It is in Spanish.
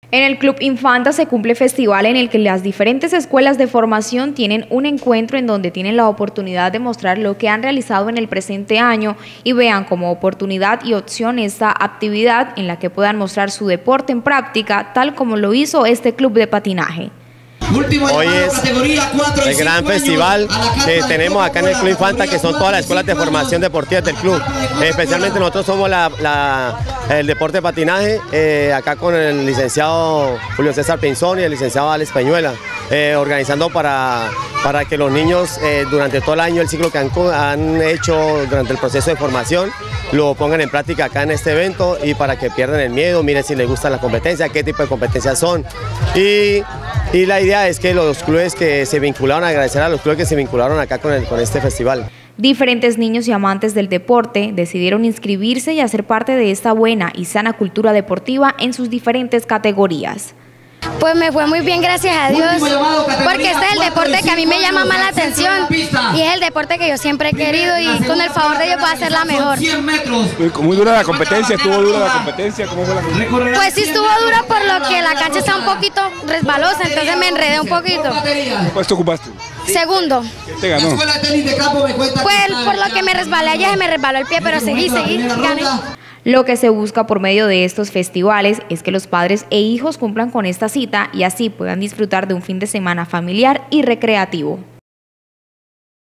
En el Club Infanta se cumple festival en el que las diferentes escuelas de formación tienen un encuentro en donde tienen la oportunidad de mostrar lo que han realizado en el presente año y vean como oportunidad y opción esta actividad en la que puedan mostrar su deporte en práctica, tal como lo hizo este club de patinaje. Hoy es el gran festival que tenemos acá en el Club Infanta, que son todas las escuelas de formación deportiva del club. Especialmente nosotros somos el deporte de patinaje, acá con el licenciado Julio César Pinzón y el licenciado Alex Peñuela, organizando para que los niños durante todo el año, el ciclo que han hecho durante el proceso de formación, lo pongan en práctica acá en este evento y para que pierdan el miedo, miren si les gusta la competencia, qué tipo de competencias son. Y la idea es que los clubes que se vincularon, agradecer a los clubes que se vincularon acá con este festival. Diferentes niños y amantes del deporte decidieron inscribirse y hacer parte de esta buena y sana cultura deportiva en sus diferentes categorías. Pues me fue muy bien, gracias a Dios, porque este es el deporte que a mí me llama más la atención y es el deporte que yo siempre he querido y con el favor de Dios voy a hacerla mejor. Muy dura la competencia, estuvo dura la competencia, ¿cómo fue la competencia? Pues sí estuvo dura por lo que la cancha está un poquito resbalosa, entonces me enredé un poquito. ¿Qué puesto ocupaste? Segundo. ¿Quién te ganó? Pues por lo que me resbalé allá se me resbaló el pie, pero seguí, gané. Lo que se busca por medio de estos festivales es que los padres e hijos cumplan con esta cita y así puedan disfrutar de un fin de semana familiar y recreativo.